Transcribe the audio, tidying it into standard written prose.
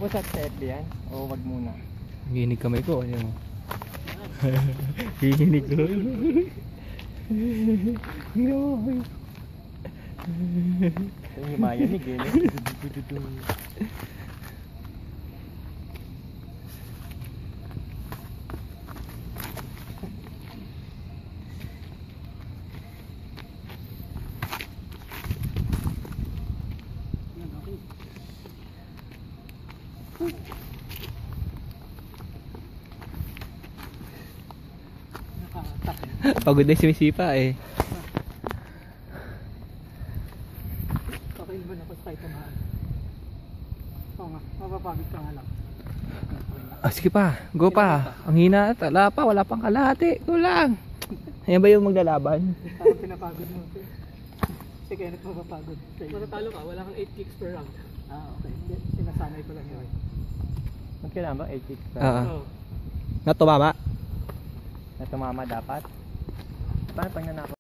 po sa FB yan? O wag muna? Ginig kamay ko. Ano mo? Ginig ko. Yung mayanig eh. Pagod na si Misipa eh. Okay naman ako sa kahit tumaan. Oo nga, mapapagod ka nga lang. Sige pa, go pa. Ang hina at wala pang kalahati. Go lang. Ayan ba yung maglalaban? Parang pinapagod mo. Sige, nagpapapagod. Matatalo ka, wala kang 8 kicks per round. Okay. Hindi, sinasanay ko lang yun. Magkailan ba? 8 kicks pa? Oo. Natumama? Na tumama dapat? Paano pag nanakaw?